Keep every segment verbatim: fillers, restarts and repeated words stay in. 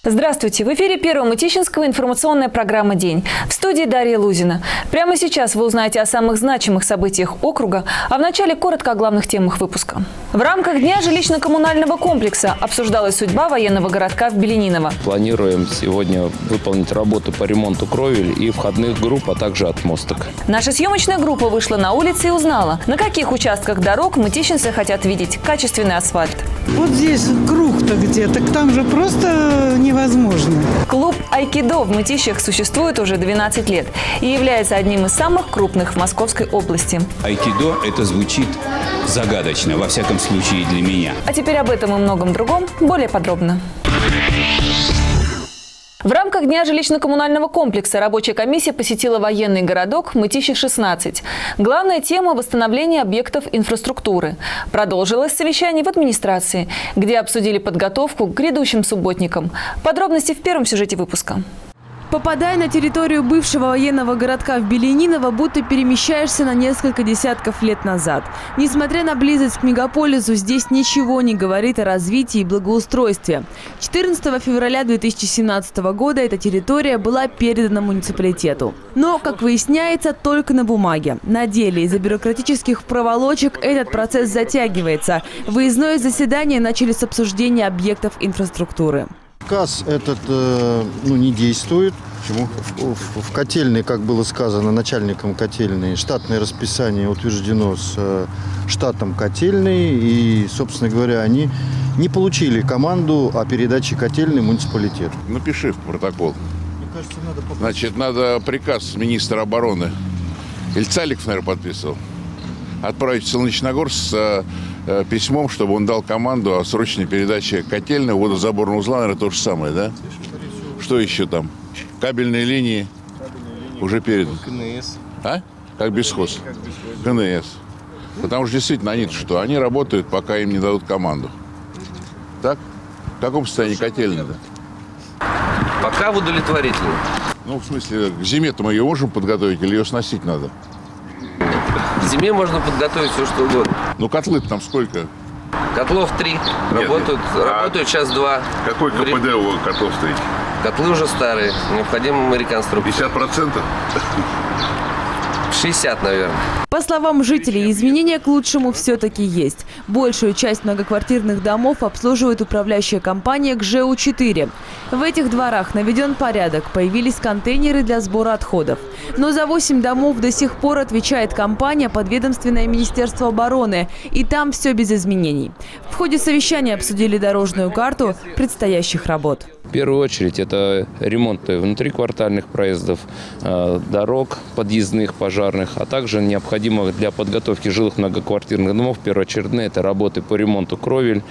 Здравствуйте! В эфире Первого Мытищинского информационная программа «День». В студии Дарья Лузина. Прямо сейчас вы узнаете о самых значимых событиях округа, а вначале коротко о главных темах выпуска. В рамках Дня жилищно-коммунального комплекса обсуждалась судьба военного городка в Белениново. Планируем сегодня выполнить работу по ремонту кровель и входных групп, а также отмосток. Наша съемочная группа вышла на улицы и узнала, на каких участках дорог мытищинцы хотят видеть качественный асфальт. Вот здесь круг-то где-то, там же просто невозможно. Клуб айкидо в Мытищах существует уже двенадцать лет и является одним из самых крупных в Московской области. Айкидо – это звучит загадочно, во всяком случае для меня. А теперь об этом и многом другом более подробно. В рамках Дня жилищно-коммунального комплекса рабочая комиссия посетила военный городок Мытищи шестнадцать. Главная тема – восстановление объектов инфраструктуры. Продолжилось совещание в администрации, где обсудили подготовку к грядущим субботникам. Подробности в первом сюжете выпуска. Попадая на территорию бывшего военного городка в Белениново, будто перемещаешься на несколько десятков лет назад. Несмотря на близость к мегаполису, здесь ничего не говорит о развитии и благоустройстве. четырнадцатого февраля две тысячи семнадцатого года эта территория была передана муниципалитету. Но, как выясняется, только на бумаге. На деле из-за бюрократических проволочек этот процесс затягивается. Выездное заседание начали с обсуждения объектов инфраструктуры. Указ этот э, ну, не действует. Почему? В, в, в котельной, как было сказано начальником котельной, штатное расписание утверждено с э, штатом котельной. И, собственно говоря, они не получили команду о передаче котельной муниципалитету. Напиши в протокол. Мне кажется, надо попасть. Значит, надо приказ министра обороны. Ильцаликов, наверное, подписывал. Отправить в Солнечногорск с э, письмом, чтобы он дал команду о срочной передаче котельной, водозаборного узла, наверное, то же самое, да? Что еще там? Кабельные линии, Кабельные линии уже переданы. КНС. А? Как бесхоз. КНС. Потому что действительно они-то что? Они работают, пока им не дадут команду. Так? В каком состоянии котельная-то? Пока в удовлетворительном. Ну, в смысле, к зиме-то мы ее можем подготовить или ее сносить надо? К зиме можно подготовить все, что угодно. Ну, котлы-то там сколько? Котлов три. Работают, нет. работают час-два. Какой КПД у котлов стоит? Котлы уже старые. Необходима реконструкция. пятьдесят процентов? шестьдесят, наверное. По словам жителей, изменения к лучшему все-таки есть. Большую часть многоквартирных домов обслуживает управляющая компания ка жэ у четыре. В этих дворах наведен порядок, появились контейнеры для сбора отходов. Но за восемь домов до сих пор отвечает компания подведомственное Министерство обороны. И там все без изменений. В ходе совещания обсудили дорожную карту предстоящих работ. В первую очередь это ремонты внутриквартальных проездов, дорог подъездных, пожарных, а также необходимых для подготовки жилых многоквартирных домов первоочередные это работы по ремонту кровель,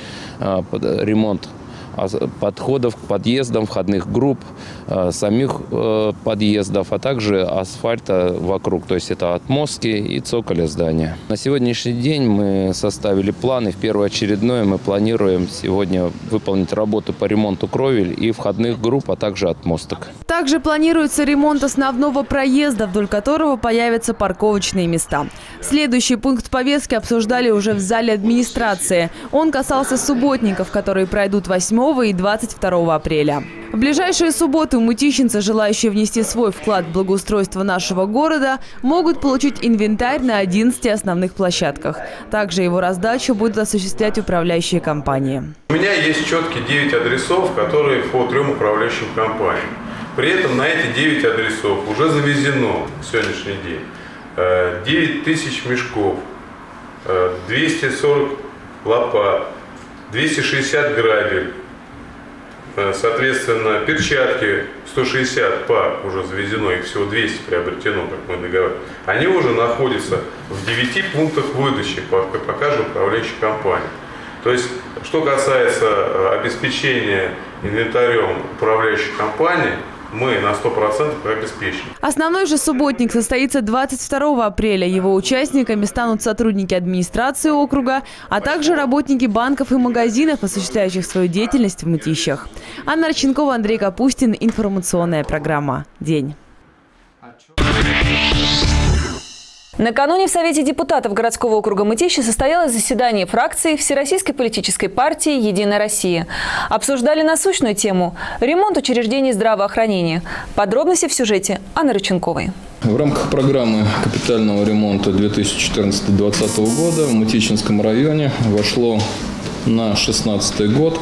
ремонт подходов к подъездам, входных групп, самих подъездов, а также асфальта вокруг, то есть это отмостки и цоколя здания. На сегодняшний день мы составили планы. В первоочередное мы планируем сегодня выполнить работу по ремонту кровель и входных групп, а также отмосток. Также планируется ремонт основного проезда, вдоль которого появятся парковочные места. Следующий пункт повестки обсуждали уже в зале администрации. Он касался субботников, которые пройдут восьмого и двадцать второго апреля. В ближайшие субботы мытищинцы, желающие внести свой вклад в благоустройство нашего города, могут получить инвентарь на одиннадцати основных площадках. Также его раздачу будут осуществлять управляющие компании. У меня есть четкие девять адресов, которые по трем управляющим компаниям. При этом на эти девять адресов уже завезено в сегодняшний день девять тысяч мешков, двести сорок лопат, двести шестьдесят грабель, соответственно, перчатки сто шестьдесят пар уже завезено, их всего двести приобретено, как мы договаривались. Они уже находятся в девяти пунктах выдачи по, по каждой управляющей компании. То есть, что касается обеспечения инвентарем управляющей компании, мы на сто процентов обеспечены. Основной же субботник состоится двадцать второго апреля. Его участниками станут сотрудники администрации округа, а также работники банков и магазинов, осуществляющих свою деятельность в Мытищах. Анна Раченкова, Андрей Капустин. Информационная программа «День». Накануне в Совете депутатов городского округа Мытищи состоялось заседание фракции Всероссийской политической партии «Единая Россия». Обсуждали насущную тему – ремонт учреждений здравоохранения. Подробности в сюжете Анны Рыченковой. В рамках программы капитального ремонта две тысячи четырнадцатого — две тысячи двадцатого года в Мытищинском районе вошло на шестнадцатый год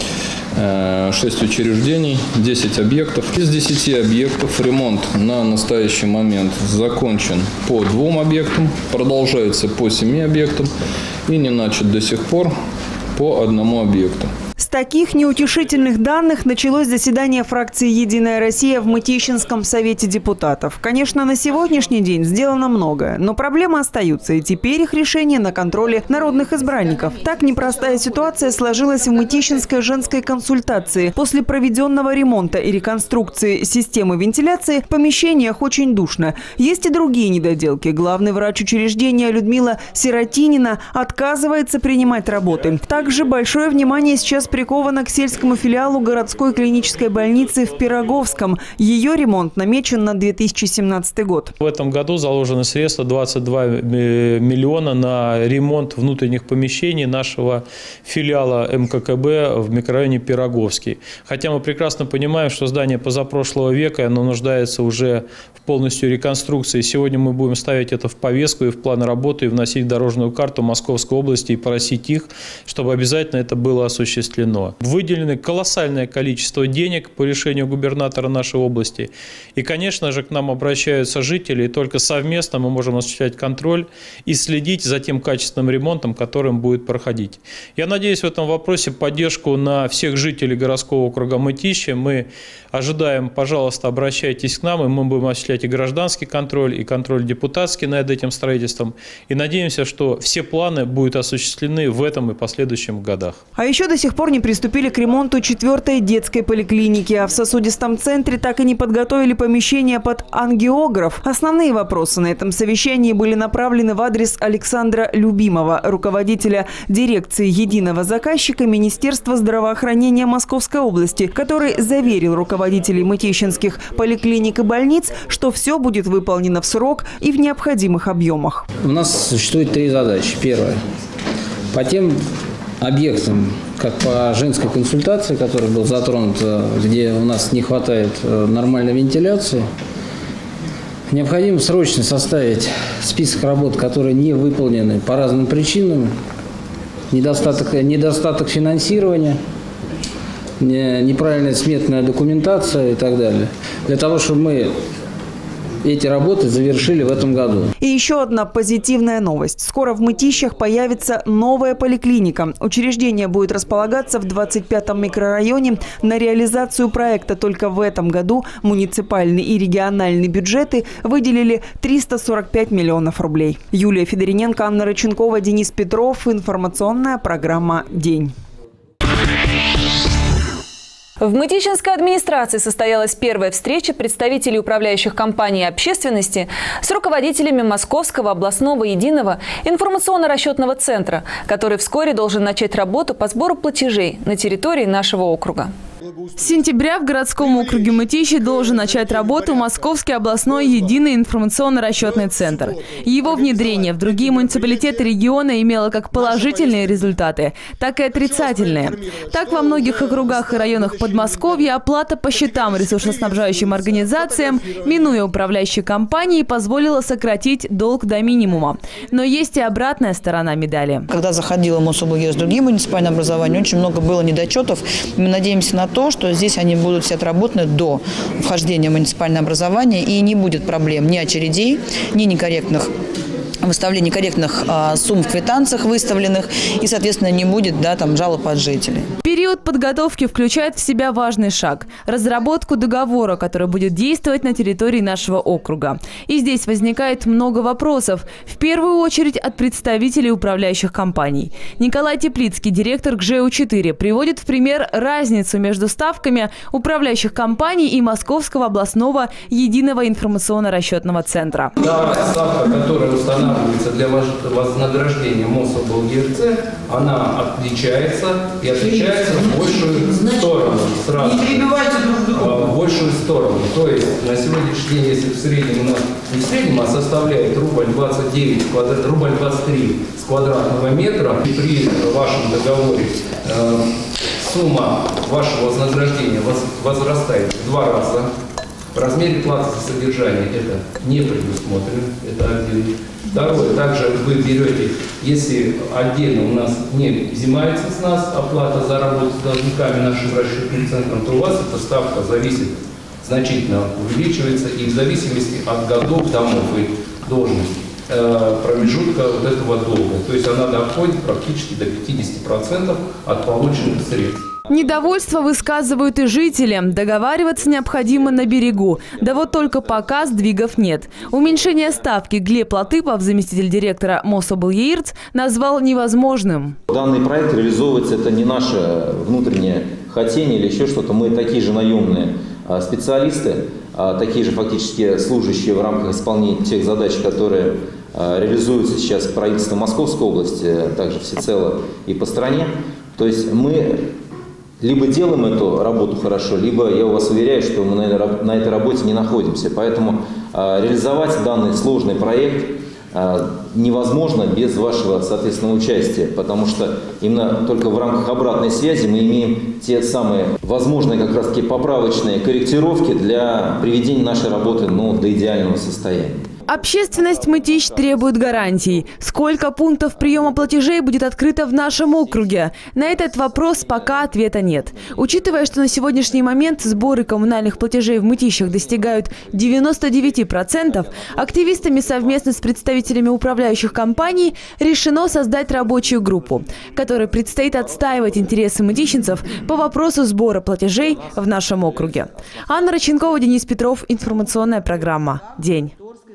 шесть учреждений, десять объектов. Из десяти объектов ремонт на настоящий момент закончен по двум объектам, продолжается по семи объектам и не начат до сих пор по одному объекту. С таких неутешительных данных началось заседание фракции «Единая Россия» в Мытищинском совете депутатов. Конечно, на сегодняшний день сделано многое, но проблемы остаются, и теперь их решение на контроле народных избранников. Так непростая ситуация сложилась в Мытищинской женской консультации. После проведенного ремонта и реконструкции системы вентиляции в помещениях очень душно. Есть и другие недоделки. Главный врач учреждения Людмила Сиротинина отказывается принимать работы. Также большое внимание сейчас приковано к сельскому филиалу городской клинической больницы в Пироговском. Ее ремонт намечен на две тысячи семнадцатый год. В этом году заложены средства двадцать два миллиона на ремонт внутренних помещений нашего филиала эм ка ка бэ в микрорайоне Пироговский. Хотя мы прекрасно понимаем, что здание позапрошлого века, оно нуждается уже в полностью реконструкции. Сегодня мы будем ставить это в повестку и в план работы, и вносить в дорожную карту Московской области и просить их, чтобы обязательно это было осуществлено. Выделено колоссальное количество денег по решению губернатора нашей области. И, конечно же, к нам обращаются жители, и только совместно мы можем осуществлять контроль и следить за тем качественным ремонтом, которым будет проходить. Я надеюсь в этом вопросе поддержку на всех жителей городского округа Мытищи. Мы ожидаем, пожалуйста, обращайтесь к нам, и мы будем осуществлять и гражданский контроль, и контроль депутатский над этим строительством. И надеемся, что все планы будут осуществлены в этом и последующих годах. А еще до сих пор не приступили к ремонту четвертой детской поликлиники, а в сосудистом центре так и не подготовили помещение под ангиограф. Основные вопросы на этом совещании были направлены в адрес Александра Любимова, руководителя дирекции единого заказчика Министерства здравоохранения Московской области, который заверил руководителей мытищинских поликлиник и больниц, что все будет выполнено в срок и в необходимых объемах. У нас существует три задачи. Первая. По тем объектам, как по женской консультации, который был затронут, где у нас не хватает нормальной вентиляции, необходимо срочно составить список работ, которые не выполнены по разным причинам, недостаток, недостаток финансирования, неправильная сметная документация и так далее, для того, чтобы мы эти работы завершили в этом году. И еще одна позитивная новость. Скоро в Мытищах появится новая поликлиника. Учреждение будет располагаться в двадцать пятом микрорайоне. На реализацию проекта только в этом году муниципальные и региональные бюджеты выделили триста сорок пять миллионов рублей. Юлия Федорененко, Анна Рыченкова, Денис Петров. Информационная программа «День». В Мытищинской администрации состоялась первая встреча представителей управляющих компаний и общественности с руководителями Московского областного единого информационно-расчетного центра, который вскоре должен начать работу по сбору платежей на территории нашего округа. С сентября в городском округе Мытищи должен начать работу Московский областной единый информационно-расчетный центр. Его внедрение в другие муниципалитеты региона имело как положительные результаты, так и отрицательные. Так, во многих округах и районах Подмосковья оплата по счетам ресурсоснабжающим организациям, минуя управляющие компании, позволила сократить долг до минимума. Но есть и обратная сторона медали. Когда заходила Мособлгер с другим муниципальным образованием, очень много было недочетов. Мы надеемся на то, что здесь они будут все отработаны до вхождения в муниципальное образование, и не будет проблем ни очередей, ни некорректных выставления некорректных а, сумм в квитанциях выставленных, и, соответственно, не будет да, там, жалоб от жителей. Период подготовки включает в себя важный шаг – разработку договора, который будет действовать на территории нашего округа. И здесь возникает много вопросов, в первую очередь от представителей управляющих компаний. Николай Теплицкий, директор гэ жэ у четыре, приводит в пример разницу между ставками управляющих компаний и Московского областного единого информационно-расчетного центра. Та ставка, которая устанавливается для вознаграждения МОСОБЛГРЦ, она отличается и отличается в большую сторону. Сразу. Не перебивайте друг друга. В большую сторону. То есть на сегодняшний день, если в среднем у нас, не в среднем, а составляет рубль двадцать девять, рубль двадцать три с квадратного метра, и при вашем договоре э, сумма вашего вознаграждения возрастает в два раза. В размере платы за содержание это не предусмотрено, это отдельно. Второе, также вы берете, если отдельно у нас не взимается с нас оплата за работу с должниками нашим расчетным центром, то у вас эта ставка зависит, значительно увеличивается, и в зависимости от годов, домов и должностей, промежутка вот этого долга. То есть она доходит практически до пятидесяти процентов от полученных средств. Недовольство высказывают и жители. Договариваться необходимо на берегу. Да вот только пока сдвигов нет. Уменьшение ставки Глеб Латыпов, заместитель директора МОСОБЛГРЦ, назвал невозможным. Данный проект реализовывается, это не наше внутреннее хотение или еще что-то. Мы такие же наемные специалисты, такие же фактически служащие в рамках исполнения тех задач, которые реализуются сейчас правительством Московской области, также всецело и по стране. То есть мы либо делаем эту работу хорошо, либо, я вас уверяю, что мы на этой работе не находимся. Поэтому э, реализовать данный сложный проект э, невозможно без вашего, соответственно, участия, потому что именно только в рамках обратной связи мы имеем те самые возможные как раз-таки поправочные корректировки для приведения нашей работы, ну, до идеального состояния. Общественность Мытищ требует гарантий. Сколько пунктов приема платежей будет открыто в нашем округе? На этот вопрос пока ответа нет. Учитывая, что на сегодняшний момент сборы коммунальных платежей в Мытищах достигают девяноста девяти процентов, активистами совместно с представителями управляющих компаний решено создать рабочую группу, которой предстоит отстаивать интересы мытищенцев по вопросу сбора платежей в нашем округе. Анна Роченкова, Денис Петров. Информационная программа «День».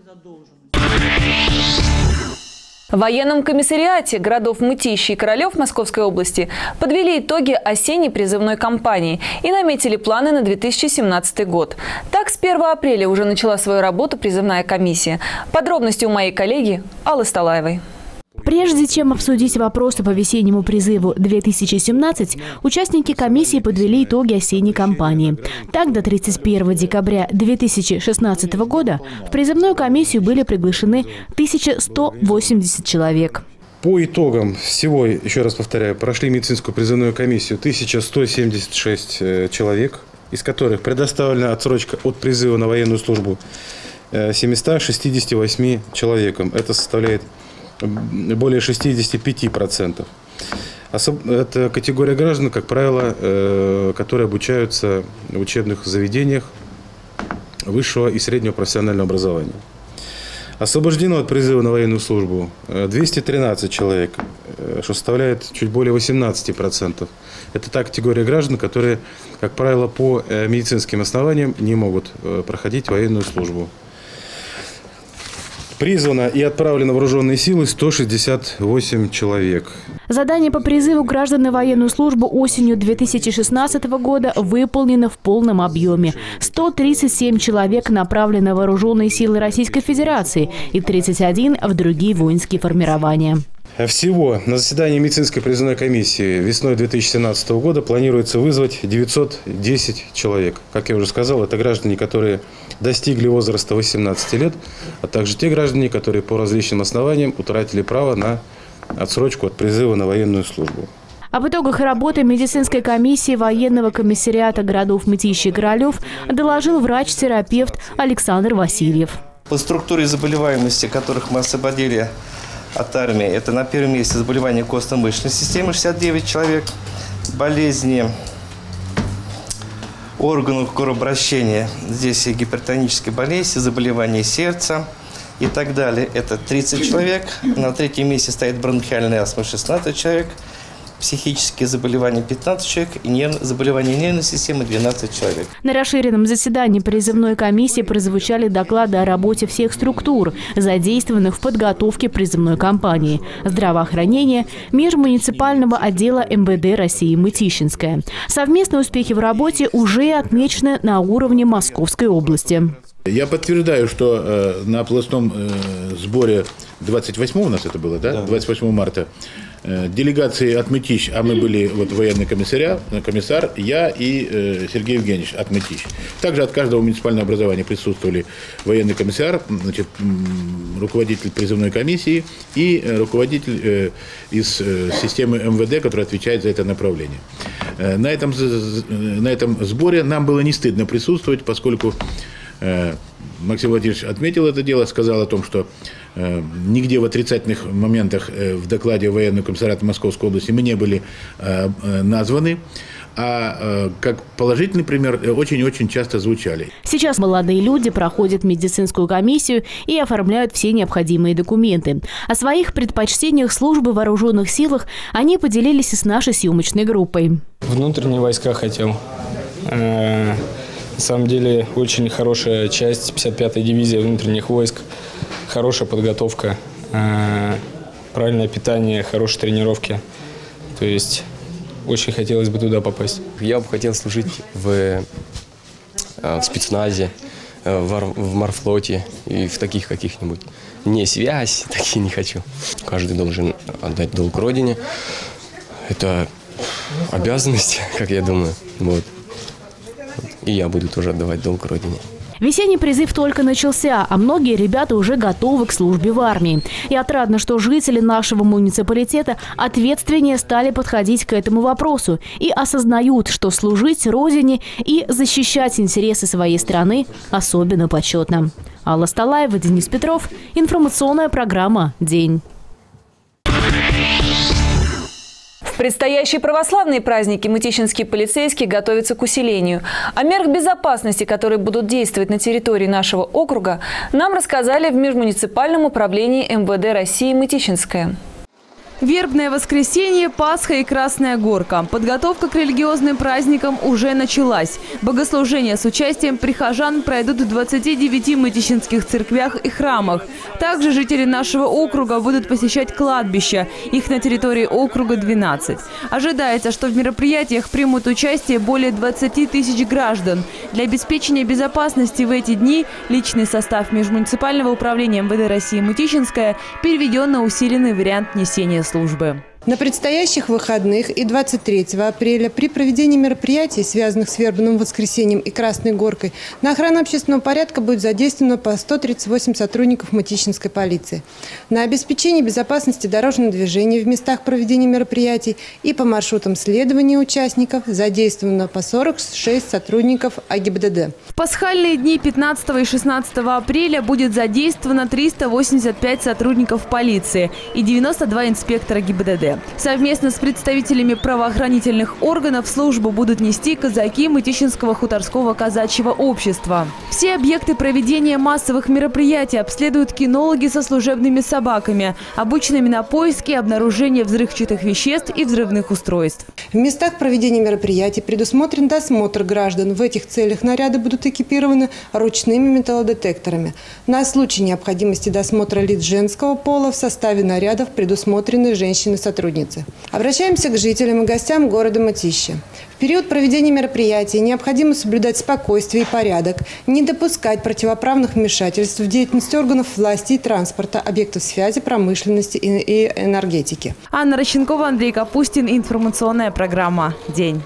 В военном комиссариате городов Мытищи и Королев Московской области подвели итоги осенней призывной кампании и наметили планы на две тысячи семнадцатый год. Так, с первого апреля уже начала свою работу призывная комиссия. Подробности у моей коллеги Аллы Сталаевой. Прежде чем обсудить вопросы по весеннему призыву две тысячи семнадцать, участники комиссии подвели итоги осенней кампании. Так, до тридцать первого декабря две тысячи шестнадцатого года в призывную комиссию были приглашены тысяча сто восемьдесят человек. По итогам всего, еще раз повторяю, прошли медицинскую призывную комиссию тысяча сто семьдесят шесть человек, из которых предоставлена отсрочка от призыва на военную службу семистам шестидесяти восьми человекам. Это составляет более шестидесяти пяти процентов. Это категория граждан, как правило, которые обучаются в учебных заведениях высшего и среднего профессионального образования. Освобождено от призыва на военную службу двести тринадцать человек, что составляет чуть более восемнадцати процентов. Это та категория граждан, которые, как правило, по медицинским основаниям не могут проходить военную службу. Призвано и отправлено в вооруженные силы сто шестьдесят восемь человек. Задание по призыву граждан на военную службу осенью две тысячи шестнадцатого года выполнено в полном объеме. сто тридцать семь человек направлены в вооруженные силы Российской Федерации и тридцать один в другие воинские формирования. Всего на заседании медицинской призывной комиссии весной две тысячи семнадцатого года планируется вызвать девятьсот десять человек. Как я уже сказал, это граждане, которые достигли возраста восемнадцати лет, а также те граждане, которые по различным основаниям утратили право на отсрочку от призыва на военную службу. Об итогах работы медицинской комиссии военного комиссариата городов Мытищи и Королев доложил врач-терапевт Александр Васильев. По структуре заболеваемости, которых мы освободили от армии, это на первом месте заболевания костно-мышечной системы шестьдесят девять человек, болезни органов кровообращения, здесь и гипертонические болезни, заболевания сердца и так далее, это тридцать человек. На третьем месте стоит бронхиальная астма шестнадцать человек, психические заболевания пятнадцать человек и нерв... заболевания нервной системы двенадцать человек. На расширенном заседании призывной комиссии прозвучали доклады о работе всех структур, задействованных в подготовке призывной кампании: здравоохранения, межмуниципального отдела эм вэ дэ России Мытищинская. Совместные успехи в работе уже отмечены на уровне Московской области. Я подтверждаю, что э, на областном э, сборе двадцать восьмого у нас это было, да? двадцать восьмого марта, э, делегации от Мытищ, а мы были вот военный комиссаря, комиссар, я и э, Сергей Евгеньевич от Мытищ. Также от каждого муниципального образования присутствовали военный комиссар, значит, руководитель призывной комиссии и э, руководитель э, из э, системы эм вэ дэ, который отвечает за это направление. Э, на, этом, на этом сборе нам было не стыдно присутствовать, поскольку Максим Владимирович отметил это дело, сказал о том, что э, нигде в отрицательных моментах э, в докладе военного комиссариата Московской области мы не были э, э, названы, а э, как положительный пример очень-очень часто звучали. Сейчас молодые люди проходят медицинскую комиссию и оформляют все необходимые документы. О своих предпочтениях службы в вооруженных силах они поделились и с нашей съемочной группой. Внутренние войска хотел. На самом деле очень хорошая часть, пятьдесят пятая дивизия внутренних войск, хорошая подготовка, э, правильное питание, хорошие тренировки. То есть очень хотелось бы туда попасть. Я бы хотел служить в, в спецназе, в, в морфлоте и в таких каких-нибудь. Не связь, такие не хочу. Каждый должен отдать долг родине. Это обязанность, как я думаю. Вот. И я буду тоже отдавать долг родине. Весенний призыв только начался, а многие ребята уже готовы к службе в армии. И отрадно, что жители нашего муниципалитета ответственнее стали подходить к этому вопросу и осознают, что служить родине и защищать интересы своей страны особенно почетно. Алла Сталаева, Денис Петров. Информационная программа «День». В предстоящие православные праздники мытищинские полицейские готовятся к усилению. О мерах безопасности, которые будут действовать на территории нашего округа, нам рассказали в межмуниципальном управлении эм вэ дэ России «Мытищинское». Вербное воскресенье, Пасха и Красная Горка. Подготовка к религиозным праздникам уже началась. Богослужения с участием прихожан пройдут в двадцати девяти мытищинских церквях и храмах. Также жители нашего округа будут посещать кладбища. Их на территории округа двенадцать. Ожидается, что в мероприятиях примут участие более двадцати тысяч граждан. Для обеспечения безопасности в эти дни личный состав межмуниципального управления эм вэ дэ России «Мытищинское» переведен на усиленный вариант несения службы. На предстоящих выходных и двадцать третьего апреля при проведении мероприятий, связанных с Вербным воскресеньем и Красной Горкой, на охрану общественного порядка будет задействовано по сто тридцать восемь сотрудников Мытищинской полиции. На обеспечение безопасности дорожного движения в местах проведения мероприятий и по маршрутам следования участников задействовано по сорок шесть сотрудников а гэ бэ дэ дэ. В пасхальные дни пятнадцатого и шестнадцатого апреля будет задействовано триста восемьдесят пять сотрудников полиции и девяносто два инспектора гэ бэ дэ дэ. Совместно с представителями правоохранительных органов службу будут нести казаки Мытищинского хуторского казачьего общества. Все объекты проведения массовых мероприятий обследуют кинологи со служебными собаками, обученными на поиски и обнаружение взрывчатых веществ и взрывных устройств. В местах проведения мероприятий предусмотрен досмотр граждан. В этих целях наряды будут экипированы ручными металлодетекторами. На случай необходимости досмотра лиц женского пола в составе нарядов предусмотрены женщины-сотрудницы. Обращаемся к жителям и гостям города Мытищи. В период проведения мероприятий необходимо соблюдать спокойствие и порядок, не допускать противоправных вмешательств в деятельность органов власти и транспорта, объектов связи, промышленности и энергетики. Анна Рощенкова, Андрей Капустин. Информационная программа «День».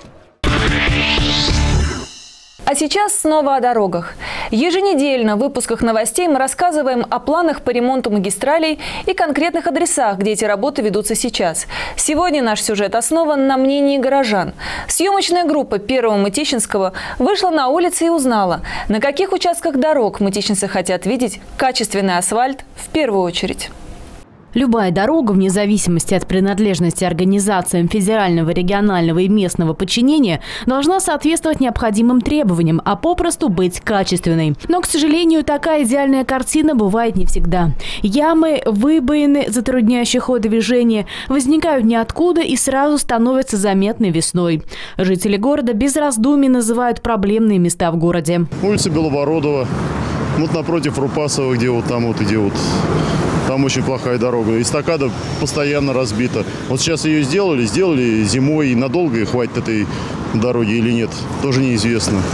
А сейчас снова о дорогах. Еженедельно в выпусках новостей мы рассказываем о планах по ремонту магистралей и конкретных адресах, где эти работы ведутся сейчас. Сегодня наш сюжет основан на мнении горожан. Съемочная группа Первого Мытищинского вышла на улицы и узнала, на каких участках дорог мытищинцы хотят видеть качественный асфальт в первую очередь. Любая дорога, вне зависимости от принадлежности организациям федерального, регионального и местного подчинения, должна соответствовать необходимым требованиям, а попросту быть качественной. Но, к сожалению, такая идеальная картина бывает не всегда. Ямы, выбоины, затрудняющие ход движения, возникают ниоткуда и сразу становятся заметны весной. Жители города без раздумий называют проблемные места в городе. Улица Белобородова, вот напротив Рупасова, где вот там вот, где вот... Там очень плохая дорога. Эстакада постоянно разбита. Вот сейчас ее сделали, сделали зимой. И надолго хватит этой дороги или нет, тоже неизвестно.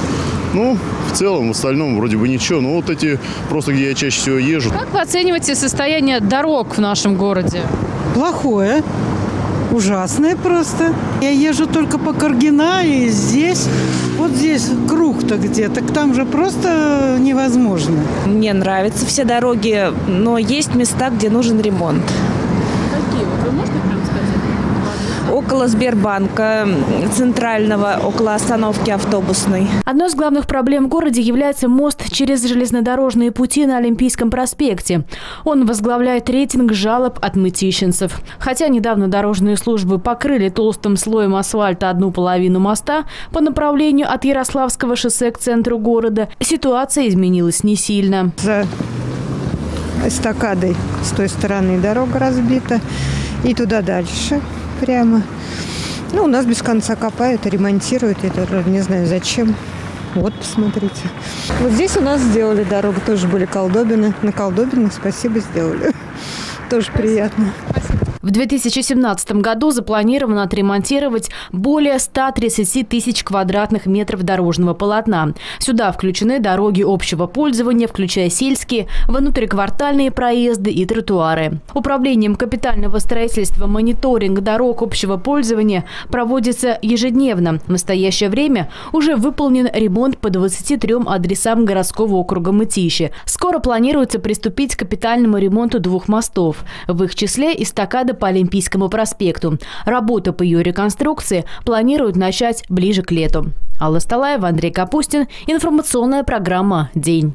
Ну, в целом, в остальном вроде бы ничего. Но вот эти просто, где я чаще всего езжу. Как вы оцениваете состояние дорог в нашем городе? Плохое. Ужасное просто. Я езжу только по Каргина, и здесь, вот здесь круг-то где, так там же просто невозможно. Мне нравятся все дороги, но есть места, где нужен ремонт. Какие? Вот вы можете прям сказать? Около Сбербанка, центрального, около остановки автобусной. Одной из главных проблем в городе является мост через железнодорожные пути на Олимпийском проспекте. Он возглавляет рейтинг жалоб от мытищенцев. Хотя недавно дорожные службы покрыли толстым слоем асфальта одну половину моста по направлению от Ярославского шоссе к центру города, ситуация изменилась не сильно. За эстакадой с той стороны дорога разбита и туда дальше. Прямо. Ну, у нас без конца копают и ремонтируют. Я даже не знаю, зачем. Вот, посмотрите. Вот здесь у нас сделали дорогу. Тоже были колдобины. На колдобинах спасибо сделали. Тоже приятно. В две тысячи семнадцатом году запланировано отремонтировать более ста тридцати тысяч квадратных метров дорожного полотна. Сюда включены дороги общего пользования, включая сельские, внутриквартальные проезды и тротуары. Управлением капитального строительства мониторинг дорог общего пользования проводится ежедневно. В настоящее время уже выполнен ремонт по двадцати трём адресам городского округа Мытищи. Скоро планируется приступить к капитальному ремонту двух мостов. В их числе эстакада по Олимпийскому проспекту. Работа по ее реконструкции планируют начать ближе к лету. Алла Сталаева, Андрей Капустин. Информационная программа «День».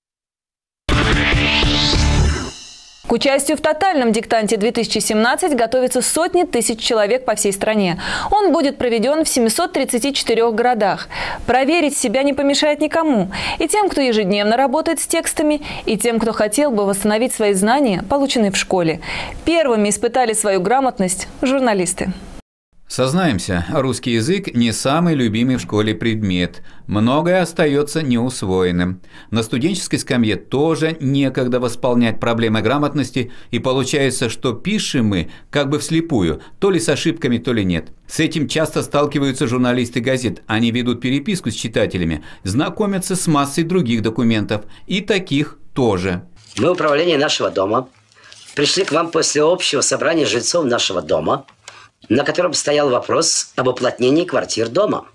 К участию в тотальном диктанте две тысячи семнадцать готовятся сотни тысяч человек по всей стране. Он будет проведен в семисот тридцати четырёх городах. Проверить себя не помешает никому. И тем, кто ежедневно работает с текстами, и тем, кто хотел бы восстановить свои знания, полученные в школе. Первыми испытали свою грамотность журналисты. Сознаемся, русский язык не самый любимый в школе предмет. Многое остается неусвоенным. На студенческой скамье тоже некогда восполнять проблемы грамотности, и получается, что пишем мы как бы вслепую, то ли с ошибками, то ли нет. С этим часто сталкиваются журналисты газет. Они ведут переписку с читателями, знакомятся с массой других документов, и таких тоже. Мы, управление нашего дома, пришли к вам после общего собрания жильцов нашего дома, на котором стоял вопрос об уплотнении квартир дома.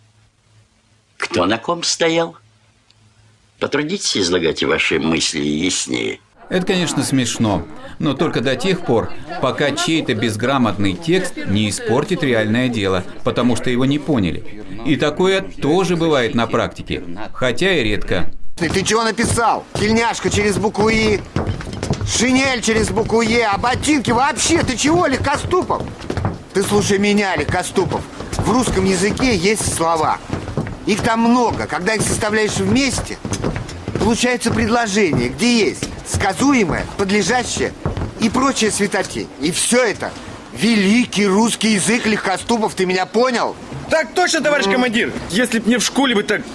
Кто на ком стоял? Потрудитесь излагать ваши мысли яснее. Это, конечно, смешно, но только до тех пор, пока чей-то безграмотный текст не испортит реальное дело, потому что его не поняли. И такое тоже бывает на практике, хотя и редко. Ты, ты чего написал? Тельняшка через букву «и», шинель через букву «е», а ботинки вообще, ты чего, Легкоступов? Ты слушай меня, Легкоступов. В русском языке есть слова. Их там много. Когда их составляешь вместе, получается предложение, где есть сказуемое, подлежащее и прочая святотень. И все это великий русский язык, Легкоступов. Ты меня понял? Так точно, товарищ командир. Если б мне в школе бы так...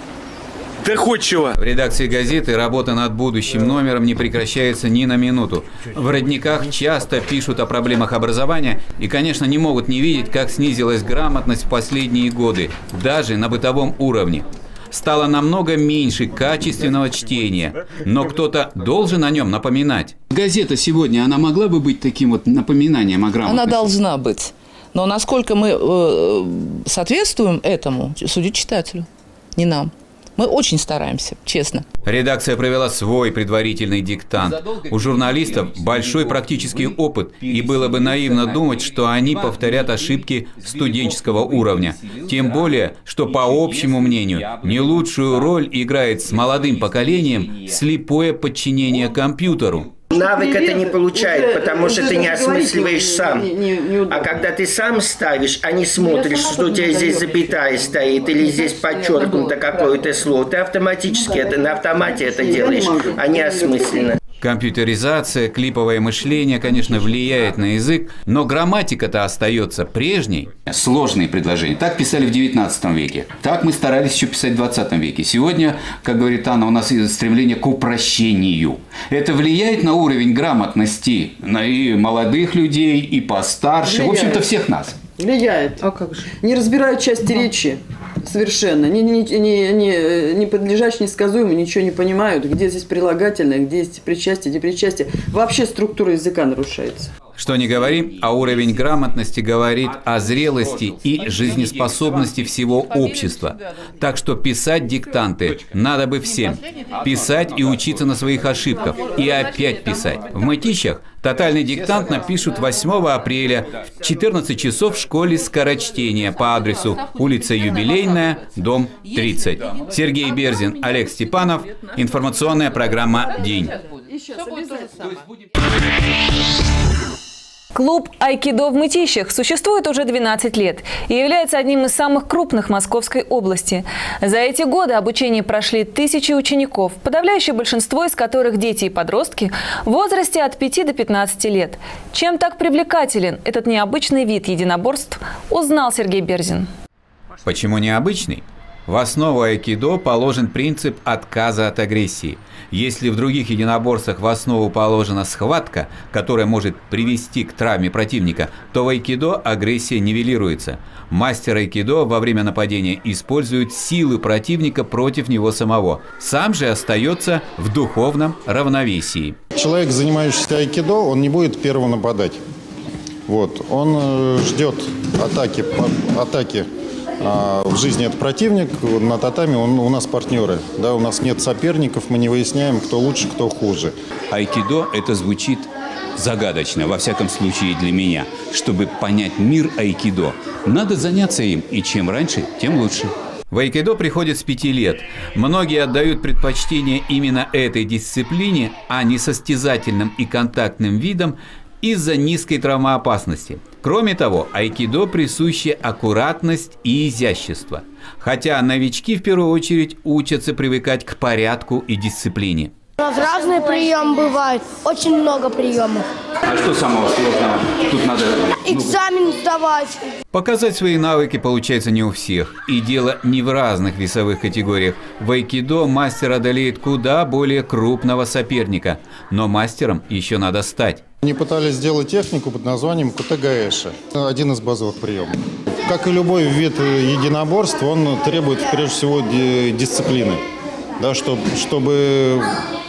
доходчиво. В редакции газеты работа над будущим номером не прекращается ни на минуту. В родниках часто пишут о проблемах образования и, конечно, не могут не видеть, как снизилась грамотность в последние годы, даже на бытовом уровне. Стало намного меньше качественного чтения, но кто-то должен о нем напоминать. Газета сегодня, она могла бы быть таким вот напоминанием о грамотности? Она должна быть. Но насколько мы э, соответствуем этому, судить читателю, не нам. Мы очень стараемся, честно. Редакция провела свой предварительный диктант. У журналистов большой практический опыт, и было бы наивно думать, что они повторят ошибки студенческого уровня. Тем более, что по общему мнению, не лучшую роль играет с молодым поколением слепое подчинение компьютеру. Навык это не получает, потому что ты не осмысливаешь сам. А когда ты сам ставишь, а не смотришь, что у тебя здесь запятая стоит или здесь подчеркнуто какое-то слово, ты автоматически это на автомате это делаешь, а не осмысленно. Компьютеризация, клиповое мышление, конечно, влияет на язык, но грамматика-то остается прежней. Сложные предложения. Так писали в девятнадцатом веке. Так мы старались еще писать в двадцатом веке. Сегодня, как говорит Анна, у нас стремление к упрощению. Это влияет на уровень грамотности на и молодых людей, и постарше, влияет. В общем-то, всех нас. Влияет. А как же? Не разбирают части речи совершенно, не, не, не, не, не подлежащие, несказуемые, ничего не понимают, где здесь прилагательное, где есть причастие, где причастие. Вообще структура языка нарушается. Что ни говори, а уровень грамотности говорит о зрелости и жизнеспособности всего общества. Так что писать диктанты надо бы всем. Писать и учиться на своих ошибках. И опять писать. В Мытищах тотальный диктант напишут восьмого апреля в четырнадцать часов в школе скорочтения по адресу улица Юбилейная, дом тридцать. Сергей Берзин, Олег Степанов. Информационная программа «День». Клуб «Айкидо» в Мытищах существует уже двенадцать лет и является одним из самых крупных Московской области. За эти годы обучение прошли тысячи учеников, подавляющее большинство из которых дети и подростки в возрасте от пяти до пятнадцати лет. Чем так привлекателен этот необычный вид единоборств, узнал Сергей Берзин. Почему необычный? В основу айкидо положен принцип отказа от агрессии. Если в других единоборствах в основу положена схватка, которая может привести к травме противника, то в айкидо агрессия нивелируется. Мастер айкидо во время нападения использует силы противника против него самого. Сам же остается в духовном равновесии. Человек, занимающийся айкидо, он не будет первым нападать. Вот. Он ждет атаки, атаки. А в жизни это противник, на татами он, у нас партнеры. Да, у нас нет соперников, мы не выясняем, кто лучше, кто хуже. Айкидо – это звучит загадочно, во всяком случае для меня. Чтобы понять мир айкидо, надо заняться им, и чем раньше, тем лучше. В айкидо приходят с пяти лет. Многие отдают предпочтение именно этой дисциплине, а не состязательным и контактным видам, из-за низкой травмоопасности. Кроме того, айкидо присущи аккуратность и изящество. Хотя новички в первую очередь учатся привыкать к порядку и дисциплине. У нас разные приемы бывают, очень много приемов. А что самого сложного? Тут надо... Экзамен сдавать. Показать свои навыки получается не у всех. И дело не в разных весовых категориях. В айкидо мастер одолеет куда более крупного соперника. Но мастером еще надо стать. Они пытались сделать технику под названием кутагаэши. Один из базовых приемов. Как и любой вид единоборств, он требует прежде всего дисциплины. Да, чтобы, чтобы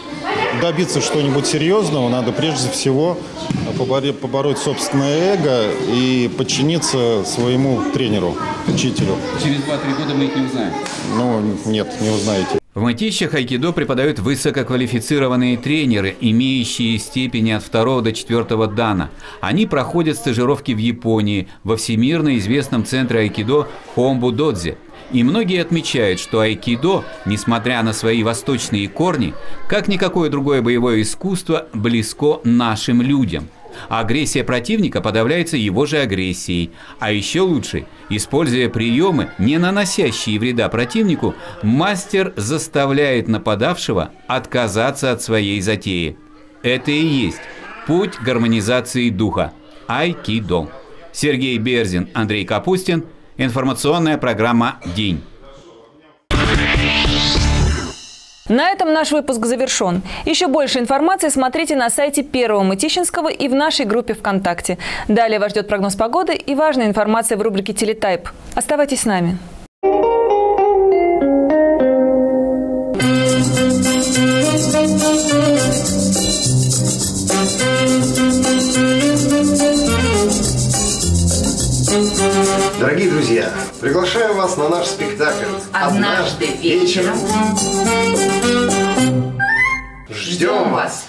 добиться что-нибудь серьезного, надо прежде всего побороть, побороть собственное эго и подчиниться своему тренеру, учителю. Через два-три года мы их не узнаем? Ну, нет, не узнаете. В Мытищах айкидо преподают высококвалифицированные тренеры, имеющие степени от второго до четвертого дана. Они проходят стажировки в Японии, во всемирно известном центре айкидо Хомбу-додзе. И многие отмечают, что айкидо, несмотря на свои восточные корни, как никакое другое боевое искусство, близко нашим людям. Агрессия противника подавляется его же агрессией. А еще лучше, используя приемы, не наносящие вреда противнику, мастер заставляет нападавшего отказаться от своей затеи. Это и есть путь гармонизации духа. Айкидо. Сергей Берзин, Андрей Капустин. Информационная программа «День». На этом наш выпуск завершен. Еще больше информации смотрите на сайте Первого Мытищинского и в нашей группе ВКонтакте. Далее вас ждет прогноз погоды и важная информация в рубрике «Телетайп». Оставайтесь с нами. Дорогие друзья, приглашаю вас на наш спектакль «Однажды вечером». Ждем вас!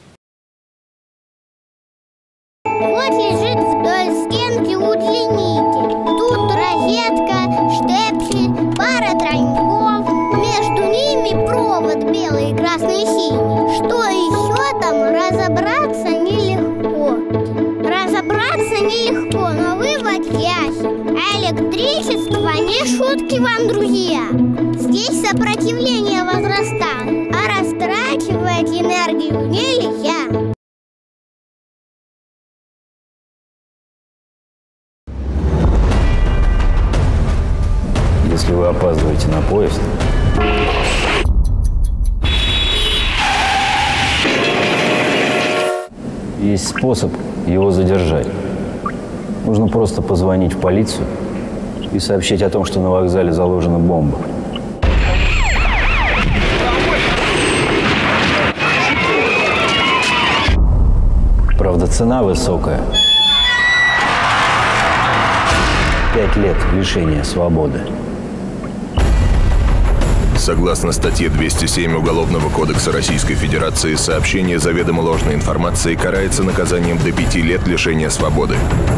Вот лежит вдоль стенки удлинитель. Тут розетка, штепсель, пара тройников. Между ними провод белый, красный и синий. Что еще там, разобраться нелегко. Разобраться нелегко, но вывод ясен. Электричество не шутки вам, друзья. Здесь сопротивление возрастает, а растрачивать энергию нельзя. Если вы опаздываете на поезд, есть способ его задержать. Нужно просто позвонить в полицию и сообщить о том, что на вокзале заложена бомба. Правда, цена высокая. Пять лет лишения свободы. Согласно статье двести семь Уголовного кодекса Российской Федерации, сообщение заведомо ложной информации карается наказанием до пяти лет лишения свободы.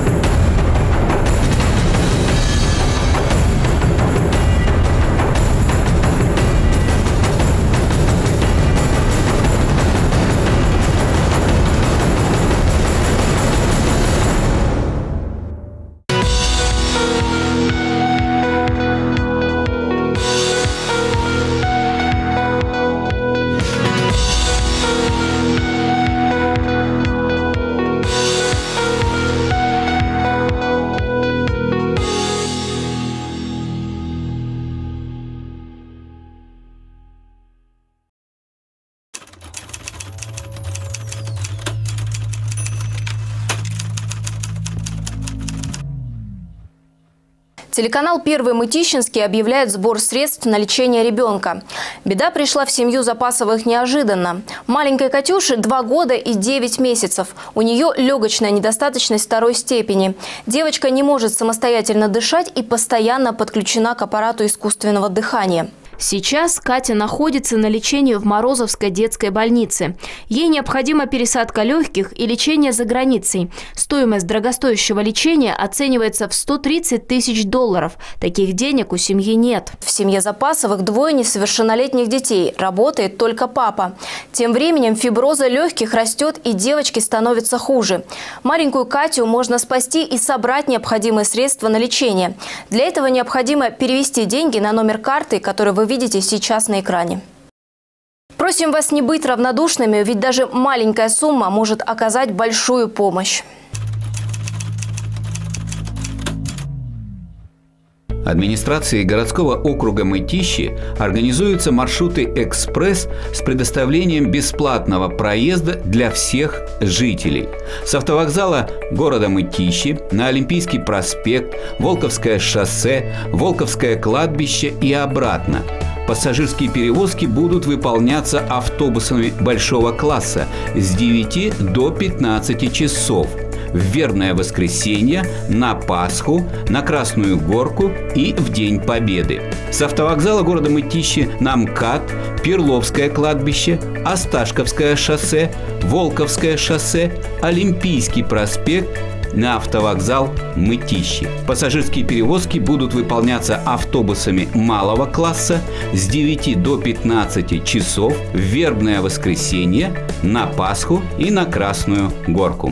Телеканал «Первый Мытищинский» объявляет сбор средств на лечение ребенка. Беда пришла в семью Запасовых неожиданно. Маленькой Катюше два года и девять месяцев. У нее легочная недостаточность второй степени. Девочка не может самостоятельно дышать и постоянно подключена к аппарату искусственного дыхания. Сейчас Катя находится на лечении в Морозовской детской больнице. Ей необходима пересадка легких и лечение за границей. Стоимость дорогостоящего лечения оценивается в сто тридцать тысяч долларов. Таких денег у семьи нет. В семье Запасовых двое несовершеннолетних детей. Работает только папа. Тем временем фиброза легких растет, и девочке становится хуже. Маленькую Катю можно спасти и собрать необходимые средства на лечение. Для этого необходимо перевести деньги на номер карты, который вы видите сейчас на экране. Просим вас не быть равнодушными, ведь даже маленькая сумма может оказать большую помощь. Администрацией городского округа Мытищи организуются маршруты «Экспресс» с предоставлением бесплатного проезда для всех жителей. С автовокзала города Мытищи на Олимпийский проспект, Волковское шоссе, Волковское кладбище и обратно. Пассажирские перевозки будут выполняться автобусами большого класса с девяти до пятнадцати часов. В вербное воскресенье, на Пасху, на Красную Горку и в День Победы. С автовокзала города Мытищи на МКАД, Перловское кладбище, Осташковское шоссе, Волковское шоссе, Олимпийский проспект, на автовокзал Мытищи. Пассажирские перевозки будут выполняться автобусами малого класса с девяти до пятнадцати часов в вербное воскресенье, на Пасху и на Красную Горку.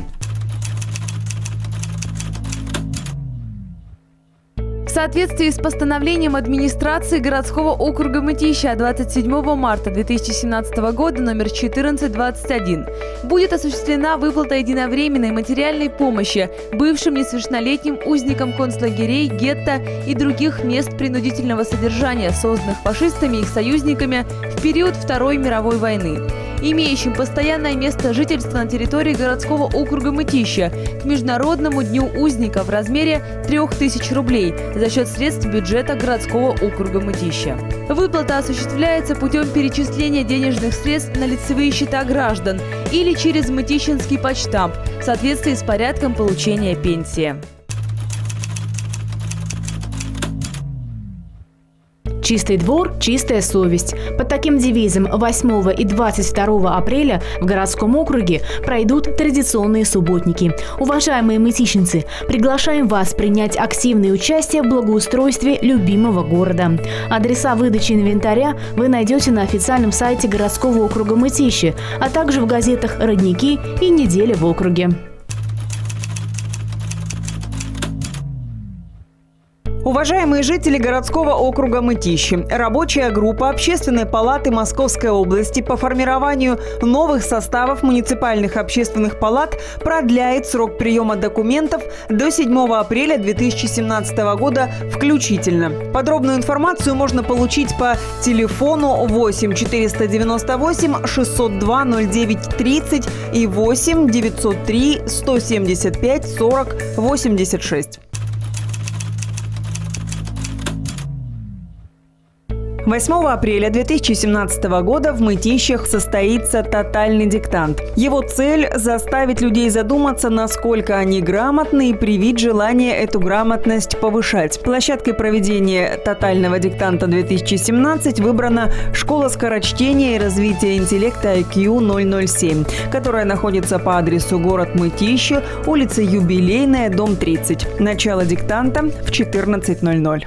В соответствии с постановлением администрации городского округа Мытищи двадцать седьмого марта две тысячи семнадцатого года номер четырнадцать двадцать один будет осуществлена выплата единовременной материальной помощи бывшим несовершеннолетним узникам концлагерей, гетто и других мест принудительного содержания, созданных фашистами и их союзниками в период Второй мировой войны, имеющим постоянное место жительства на территории городского округа Мытищи, к Международному дню узника в размере трёх тысяч рублей за счет средств бюджета городского округа Мытищи. Выплата осуществляется путем перечисления денежных средств на лицевые счета граждан или через Мытищинский почтамп в соответствии с порядком получения пенсии. Чистый двор – чистая совесть. Под таким девизом восьмого и двадцать второго апреля в городском округе пройдут традиционные субботники. Уважаемые мытищинцы, приглашаем вас принять активное участие в благоустройстве любимого города. Адреса выдачи инвентаря вы найдете на официальном сайте городского округа Мытищи, а также в газетах «Родники» и «Неделя в округе». Уважаемые жители городского округа Мытищи, рабочая группа Общественной палаты Московской области по формированию новых составов муниципальных общественных палат продляет срок приема документов до седьмого апреля две тысячи семнадцатого года включительно. Подробную информацию можно получить по телефону восемь четыреста девяносто восемь шестьсот два ноль девять тридцать и восемь девятьсот три сто семьдесят пять сорок восемьдесят шесть. восьмого апреля две тысячи семнадцатого года в Мытищах состоится тотальный диктант. Его цель – заставить людей задуматься, насколько они грамотны, и привить желание эту грамотность повышать. Площадкой проведения тотального диктанта две тысячи семнадцать выбрана школа скорочтения и развития интеллекта ай кью ноль ноль семь, которая находится по адресу город Мытищи, улица Юбилейная, дом тридцать. Начало диктанта в четырнадцать ноль ноль.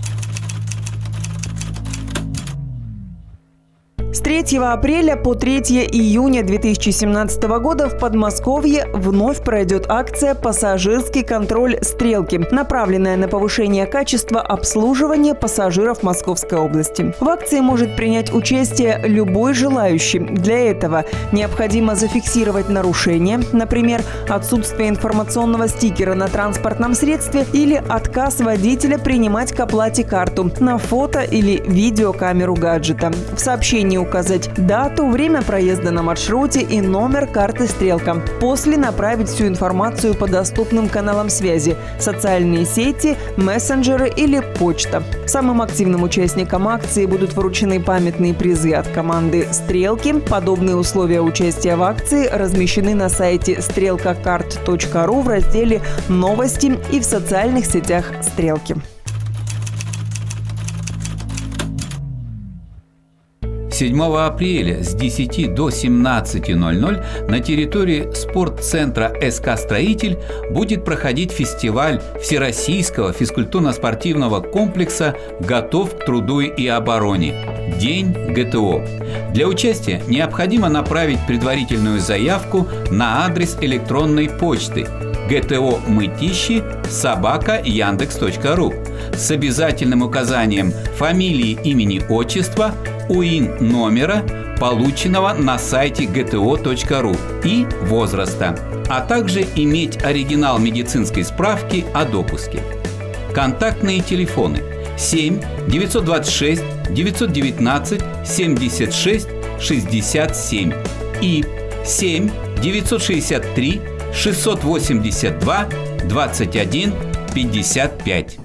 С третьего апреля по третье июня две тысячи семнадцатого года в Подмосковье вновь пройдет акция «Пассажирский контроль стрелки», направленная на повышение качества обслуживания пассажиров Московской области. В акции может принять участие любой желающий. Для этого необходимо зафиксировать нарушение, например, отсутствие информационного стикера на транспортном средстве или отказ водителя принимать к оплате карту на фото или видеокамеру гаджета. В сообщении указать дату, время проезда на маршруте и номер карты «Стрелка». После направить всю информацию по доступным каналам связи – социальные сети, мессенджеры или почта. Самым активным участникам акции будут вручены памятные призы от команды «Стрелки». Подобные условия участия в акции размещены на сайте стрелка карт точка ру в разделе «Новости» и в социальных сетях «Стрелки». седьмого апреля с десяти до семнадцати ноль-ноль на территории спортцентра эс ка «Строитель» будет проходить фестиваль Всероссийского физкультурно-спортивного комплекса «Готов к труду и обороне. День гэ тэ о». Для участия необходимо направить предварительную заявку на адрес электронной почты гэ тэ о мытищи собака яндекс точка ру с обязательным указанием фамилии, имени, отчества, УИН номера, полученного на сайте гэ тэ о точка ру, и возраста, а также иметь оригинал медицинской справки о допуске. Контактные телефоны семь девятьсот двадцать шесть девятьсот девятнадцать семьдесят шесть шестьдесят семь и семь девятьсот шестьдесят три шестьсот восемьдесят два двадцать один пятьдесят пять.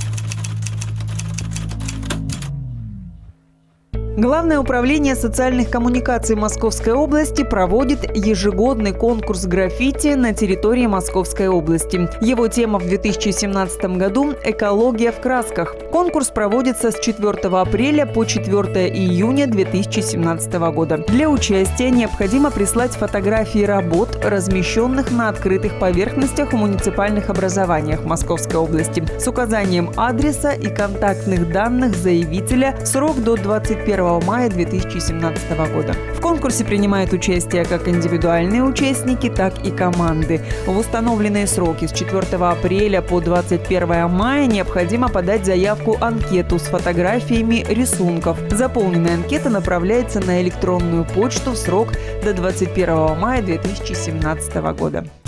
Главное управление социальных коммуникаций Московской области проводит ежегодный конкурс граффити на территории Московской области. Его тема в две тысячи семнадцатом году – «Экология в красках». Конкурс проводится с четвёртого апреля по четвёртое июня две тысячи семнадцатого года. Для участия необходимо прислать фотографии работ, размещенных на открытых поверхностях в муниципальных образованиях Московской области, с указанием адреса и контактных данных заявителя. Срок до двадцать первого мая две тысячи семнадцатого года. В конкурсе принимают участие как индивидуальные участники, так и команды. В установленные сроки с четвёртого апреля по двадцать первое мая необходимо подать заявку-анкету с фотографиями рисунков. Заполненная анкета направляется на электронную почту в срок до двадцать первого мая две тысячи семнадцатого года.